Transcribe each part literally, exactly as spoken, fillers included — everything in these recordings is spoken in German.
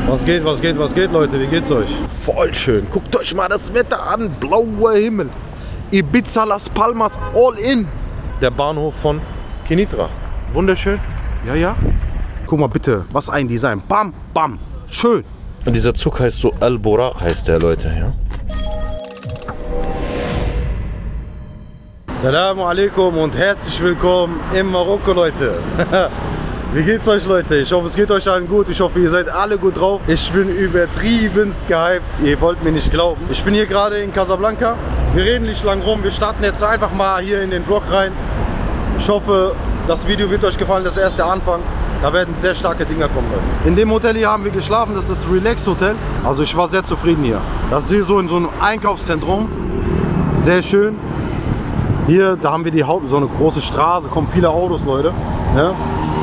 Was geht, was geht, was geht, Leute? Wie geht's euch? Voll schön. Guckt euch mal das Wetter an. Blauer Himmel. Ibiza, Las Palmas, all in. Der Bahnhof von Kenitra. Wunderschön. Ja, ja. Guck mal bitte, was ein Design. Bam, bam. Schön. Und dieser Zug heißt so Al-Buraq, heißt der, Leute, ja. Assalamu alaikum und herzlich willkommen in Marokko, Leute. Wie geht's euch, Leute? Ich hoffe, es geht euch allen gut. Ich hoffe, ihr seid alle gut drauf. Ich bin übertriebenst gehypt. Ihr wollt mir nicht glauben. Ich bin hier gerade in Casablanca. Wir reden nicht lang rum. Wir starten jetzt einfach mal hier in den Vlog rein. Ich hoffe, das Video wird euch gefallen. Das ist erst der Anfang. Da werden sehr starke Dinger kommen, Leute. In dem Hotel hier haben wir geschlafen. Das ist das Relax Hotel. Also ich war sehr zufrieden hier. Das ist hier so in so einem Einkaufszentrum. Sehr schön. Hier, da haben wir die Haupt, so eine große Straße. Kommen viele Autos, Leute. Ja.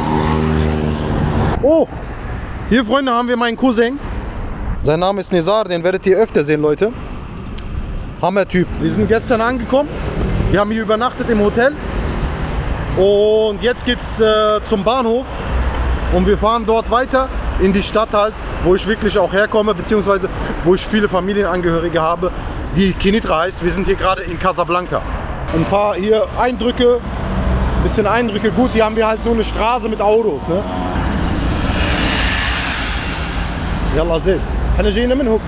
Oh, hier, Freunde, haben wir meinen Cousin. Sein Name ist Nizar, den werdet ihr öfter sehen, Leute. Hammer-Typ. Wir sind gestern angekommen. Wir haben hier übernachtet im Hotel. Und jetzt geht's äh, zum Bahnhof. Und wir fahren dort weiter in die Stadt halt, wo ich wirklich auch herkomme, beziehungsweise wo ich viele Familienangehörige habe, die Kenitra heißt. Wir sind hier gerade in Casablanca. Ein paar hier Eindrücke, ein bisschen Eindrücke. Gut, hier haben wir halt nur eine Straße mit Autos, ne? Yalla, seht. Guck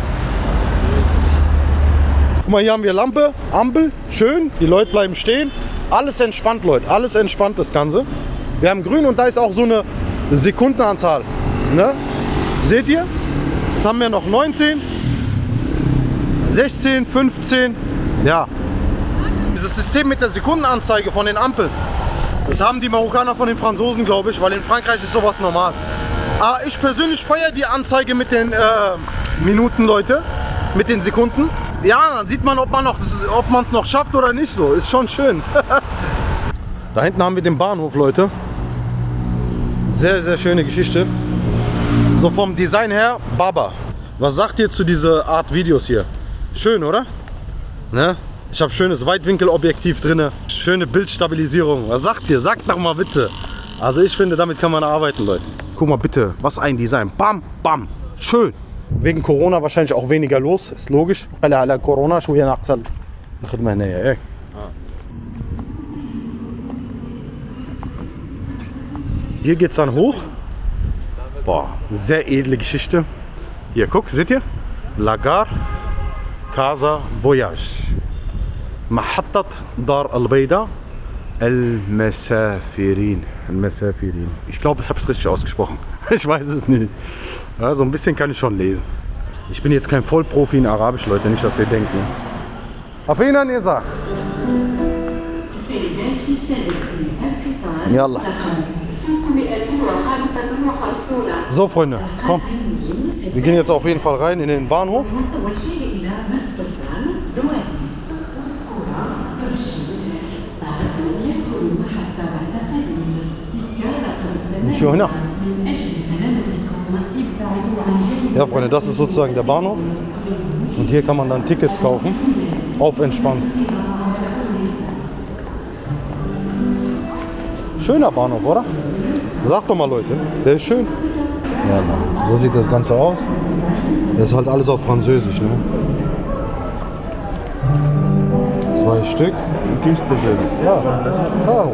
mal, hier haben wir Lampe, Ampel, schön. Die Leute bleiben stehen. Alles entspannt, Leute. Alles entspannt, das Ganze. Wir haben grün und da ist auch so eine Sekundenanzahl. Ne? Seht ihr? Jetzt haben wir noch neunzehn, sechzehn, fünfzehn. Ja. Dieses System mit der Sekundenanzeige von den Ampeln, das haben die Marokkaner von den Franzosen, glaube ich, weil in Frankreich ist sowas normal. Aber ich persönlich feiere die Anzeige mit den äh, Minuten, Leute, mit den Sekunden. Ja, dann sieht man, ob man es noch schafft oder nicht. So, ist schon schön. Da hinten haben wir den Bahnhof, Leute. Sehr, sehr schöne Geschichte. So vom Design her, Baba. Was sagt ihr zu dieser Art Videos hier? Schön, oder? Ne? Ich habe schönes Weitwinkelobjektiv drin, schöne Bildstabilisierung. Was sagt ihr? Sagt doch mal bitte. Also ich finde, damit kann man arbeiten, Leute. Guck mal bitte, was ein Design. Bam, bam, schön. Wegen Corona wahrscheinlich auch weniger los, ist logisch. Corona شوية نقصل. الخدمة هنا. Hier geht's dann hoch. Boah, sehr edle Geschichte. Hier, guck, seht ihr? La Gare Casa Voyage. محطة دار البيضاء المسافرين. المسافرين. Ich glaube, ich habe es richtig ausgesprochen. Ich weiß es nicht. Ja, so ein bisschen kann ich schon lesen. Ich bin jetzt kein Vollprofi in Arabisch, Leute, nicht, dass ihr denkt. Ne? Auf jeden Fall, ihr sagt. Yalla. So, Freunde, komm. Wir gehen jetzt auf jeden Fall rein in den Bahnhof. Ja, Freunde, das ist sozusagen der Bahnhof. Und hier kann man dann Tickets kaufen. Auf entspannt. Schöner Bahnhof, oder? Sagt doch mal, Leute, der ist schön. Ja, so sieht das Ganze aus. Das ist halt alles auf Französisch, ne? Zwei Stück. Ja. Oh,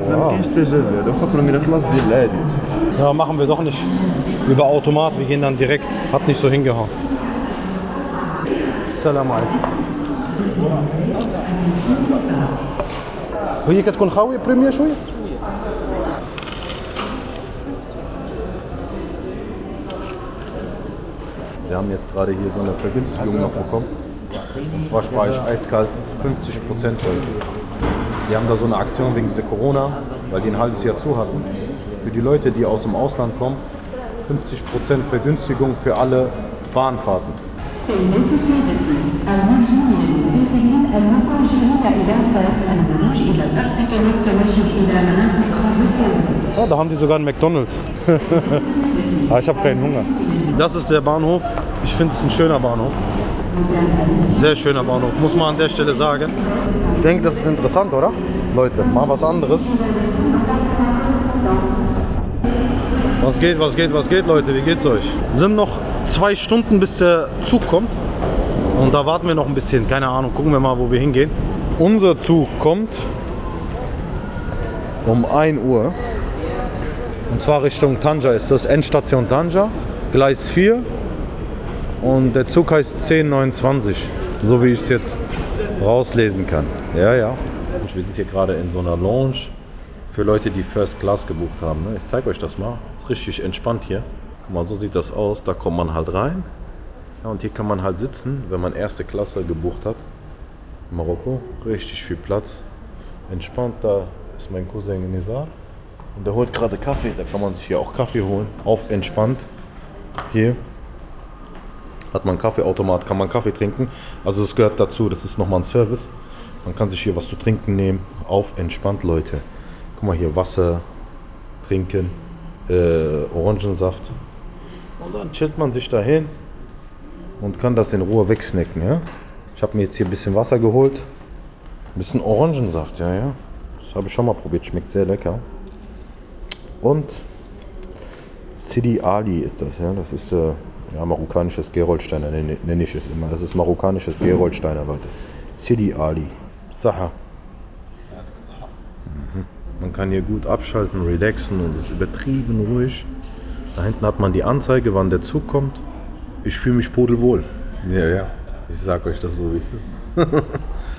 wow. Ja, machen wir doch nicht über Automat. Wir gehen dann direkt. Hat nicht so hingehauen. Salam alaikum. هي كتكون خاوية بريمير شوية. Wir haben jetzt gerade hier so eine Vergünstigung noch bekommen. Und zwar spare ich eiskalt fünfzig Prozent heute. Die haben da so eine Aktion wegen dieser Corona, weil die ein halbes Jahr zu hatten. Für die Leute, die aus dem Ausland kommen, fünfzig Prozent Vergünstigung für alle Bahnfahrten. Ja, da haben die sogar einen McDonald's. Aber ich habe keinen Hunger. Das ist der Bahnhof. Ich finde es ein schöner Bahnhof. Sehr schöner Bahnhof, muss man an der Stelle sagen. Ich denke, das ist interessant, oder? Leute, mal was anderes. Was geht, was geht, was geht, Leute? Wie geht's euch? Sind noch zwei Stunden, bis der Zug kommt. Und da warten wir noch ein bisschen. Keine Ahnung, gucken wir mal, wo wir hingehen. Unser Zug kommt um ein Uhr. Und zwar Richtung Tanja ist das, Endstation Tanja, Gleis vier. Und der Zug heißt zehn neunundzwanzig, so wie ich es jetzt rauslesen kann. Ja, ja. Wir sind hier gerade in so einer Lounge für Leute, die First Class gebucht haben. Ich zeige euch das mal. Ist richtig entspannt hier. Guck mal, so sieht das aus. Da kommt man halt rein. Ja, und hier kann man halt sitzen, wenn man erste Klasse gebucht hat. In Marokko. Richtig viel Platz. Entspannt, da ist mein Cousin Nizar. Und der holt gerade Kaffee. Da kann man sich hier auch Kaffee holen. Auf entspannt. Hier hat man einen Kaffeeautomat, kann man Kaffee trinken. Also das gehört dazu. Das ist nochmal ein Service. Man kann sich hier was zu trinken nehmen. Auf entspannt, Leute. Guck mal hier, Wasser trinken, äh, Orangensaft. Und dann chillt man sich dahin und kann das in Ruhe wegsnacken. Ja? Ich habe mir jetzt hier ein bisschen Wasser geholt. Ein bisschen Orangensaft, ja, ja. Das habe ich schon mal probiert, schmeckt sehr lecker. Und Sidi Ali ist das, ja. Das ist äh, ja, marokkanisches Gerolsteiner, nenne nenn ich es immer. Das ist marokkanisches Gerolsteiner, Leute. Sidi Ali. Saha. Mhm. Man kann hier gut abschalten, relaxen und es ist übertrieben ruhig. Da hinten hat man die Anzeige, wann der Zug kommt. Ich fühle mich pudelwohl. Ja, ja. Ich sag euch das so, wie es ist.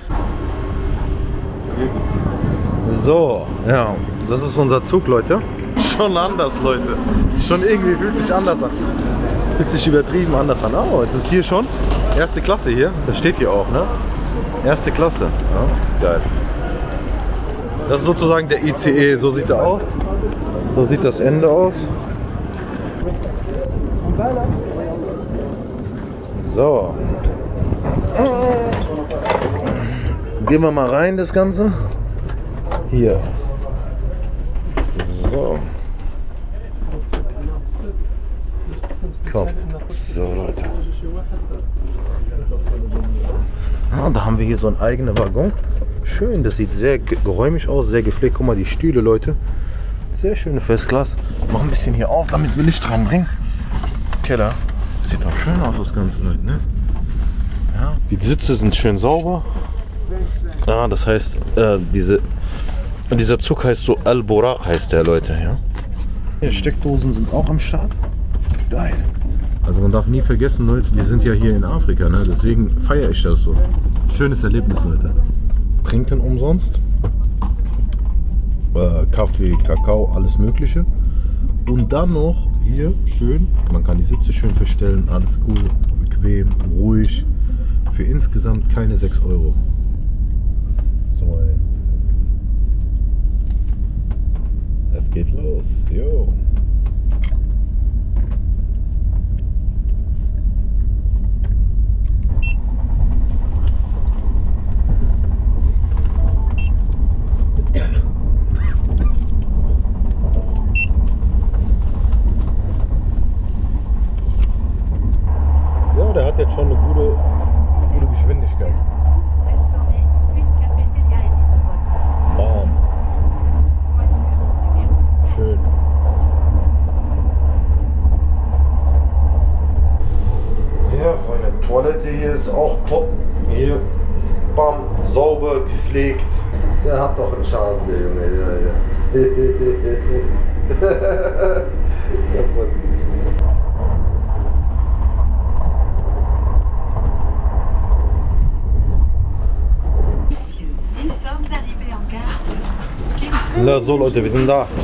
So, ja. Das ist unser Zug, Leute. Schon anders, Leute. Schon irgendwie fühlt sich anders an. Fühlt sich übertrieben anders an. Oh, jetzt ist hier schon erste Klasse hier. Das steht hier auch, ne? Erste Klasse. Ja, geil. Das ist sozusagen der I C E. So sieht er aus. So sieht das Ende aus. So. Gehen wir mal rein, das Ganze. Hier. So. Komm. So, Leute. Ah, da haben wir hier so einen eigenen Waggon. Schön, das sieht sehr geräumig aus, sehr gepflegt. Guck mal, die Stühle, Leute. Sehr schöne First Class. Mach ein bisschen hier auf, damit wir Licht reinbringen. Keller. Sieht doch schön aus, das Ganze, Leute, ne? Ja, die Sitze sind schön sauber. Ah, das heißt, äh, diese, dieser Zug heißt so Al-Buraq, heißt der, Leute, ja? Hier, Steckdosen sind auch am Start. Geil. Also man darf nie vergessen, Leute, wir sind ja hier in Afrika, ne? Deswegen feiere ich das so. Schönes Erlebnis, Leute. Trinken umsonst. Äh, Kaffee, Kakao, alles Mögliche. Und dann noch hier schön, man kann die Sitze schön verstellen, alles cool, bequem, ruhig. Für insgesamt keine sechs Euro. So, ey. Es geht los, jo. Ja, der hat jetzt schon eine gute, gute Geschwindigkeit. Warm. Schön. Ja, Freunde, Toilette hier ist auch top. Hier, bam, sauber, gepflegt. Der hat doch einen Schaden, der Junge. Ja, ja. Ja, Mann. Na so, Leute, wir sind da.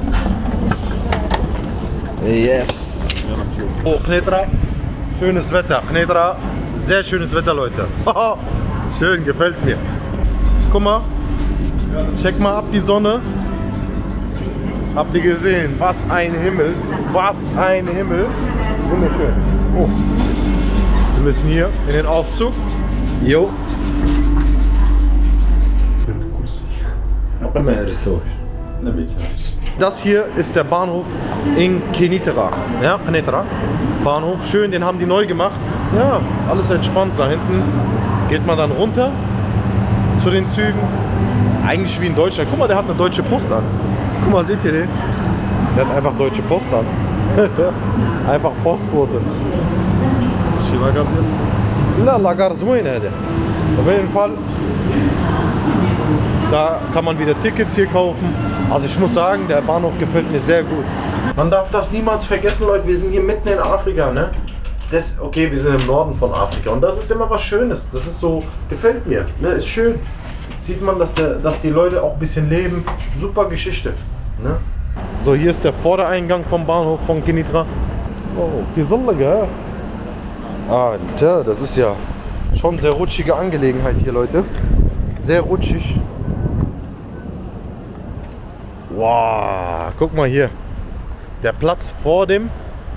Yes. Oh, Knetra. Schönes Wetter. Knetra. Sehr schönes Wetter, Leute. Schön, gefällt mir. Guck mal. Check mal ab die Sonne. Habt ihr gesehen? Was ein Himmel. Was ein Himmel. Wunderschön. Oh. Wir müssen hier in den Aufzug. Jo. Das hier ist der Bahnhof in Kenitra. Ja, Kenitra. Bahnhof, schön, den haben die neu gemacht. Ja, alles entspannt. Da hinten geht man dann runter zu den Zügen. Eigentlich wie in Deutschland. Guck mal, der hat eine deutsche Post an. Guck mal, seht ihr den? Der hat einfach Deutsche Post an. Einfach Postbote. La Lagarzuine hätte. Auf jeden Fall. Da kann man wieder Tickets hier kaufen. Also ich muss sagen, der Bahnhof gefällt mir sehr gut. Man darf das niemals vergessen, Leute. Wir sind hier mitten in Afrika, ne? Das, okay, wir sind im Norden von Afrika und das ist immer was Schönes. Das ist so, gefällt mir, ne? Ist schön. Sieht man, dass, der, dass die Leute auch ein bisschen leben. Super Geschichte, ne? So, hier ist der Vordereingang vom Bahnhof von Kenitra. Oh, die Sonne, gell? Alter, das ist ja schon eine sehr rutschige Angelegenheit hier, Leute. Sehr rutschig. Wow, guck mal hier. Der Platz vor dem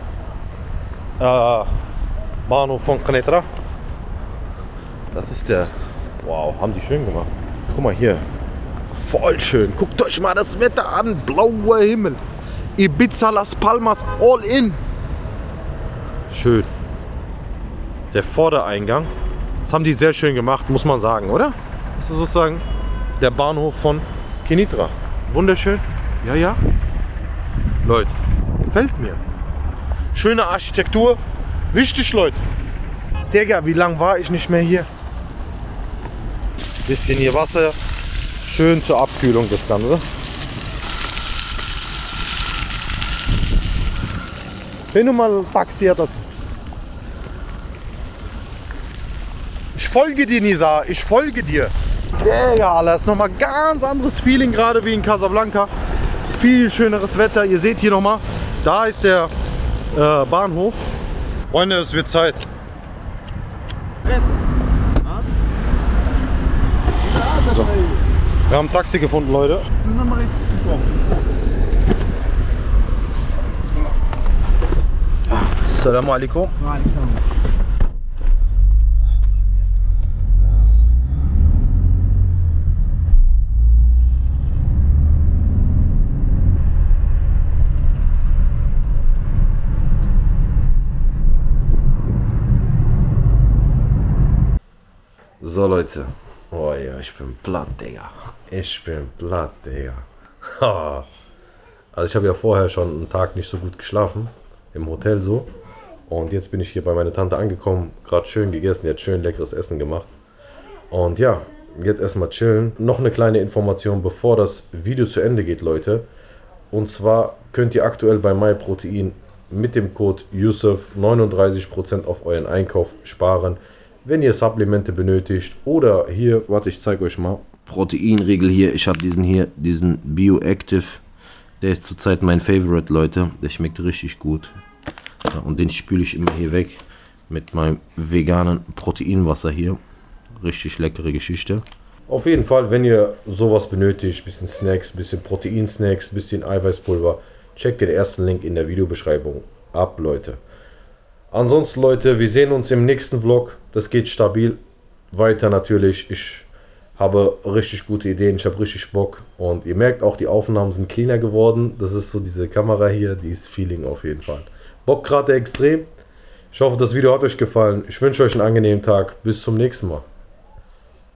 äh, Bahnhof von Kenitra. Das ist der. Wow, haben die schön gemacht. Guck mal hier. Voll schön. Guckt euch mal das Wetter an. Blauer Himmel. Ibiza, Las Palmas, all in. Schön. Der Vordereingang. Das haben die sehr schön gemacht, muss man sagen, oder? Das ist sozusagen der Bahnhof von Kenitra. Wunderschön. Ja, ja. Leute, gefällt mir. Schöne Architektur. Wichtig, Leute. Digga, wie lange war ich nicht mehr hier? Bisschen hier Wasser. Schön zur Abkühlung das Ganze. Wenn du mal Taxi das. Ich folge dir, Nisa. Ich folge dir. Digga, Alter, das ist nochmal ganz anderes Feeling gerade wie in Casablanca. Viel schöneres Wetter. Ihr seht hier nochmal, da ist der äh, Bahnhof. Freunde, es wird Zeit. So. Wir haben ein Taxi gefunden, Leute. Assalamu alaikum. So, Leute. Oh ja, ich bin platt, Digga. Ich bin platt, Digga. Also ich habe ja vorher schon einen Tag nicht so gut geschlafen. Im Hotel so. Und jetzt bin ich hier bei meiner Tante angekommen. Gerade schön gegessen. Die hat schön leckeres Essen gemacht. Und ja, jetzt erstmal chillen. Noch eine kleine Information, bevor das Video zu Ende geht, Leute. Und zwar könnt ihr aktuell bei MyProtein mit dem Code Yusuf neununddreißig Prozent auf euren Einkauf sparen. Wenn ihr Supplemente benötigt oder hier, warte, ich zeige euch mal. Proteinriegel hier, ich habe diesen hier, diesen Bioactive. Der ist zurzeit mein Favorite, Leute. Der schmeckt richtig gut. Ja, und den spüle ich immer hier weg mit meinem veganen Proteinwasser hier. Richtig leckere Geschichte. Auf jeden Fall, wenn ihr sowas benötigt, bisschen Snacks, bisschen Proteinsnacks, bisschen Eiweißpulver, checkt den ersten Link in der Videobeschreibung ab, Leute. Ansonsten, Leute, wir sehen uns im nächsten Vlog. Das geht stabil weiter natürlich. Ich habe richtig gute Ideen, ich habe richtig Bock. Und ihr merkt auch, die Aufnahmen sind cleaner geworden. Das ist so diese Kamera hier, die ist Feeling auf jeden Fall. Bock gerade extrem. Ich hoffe, das Video hat euch gefallen. Ich wünsche euch einen angenehmen Tag. Bis zum nächsten Mal.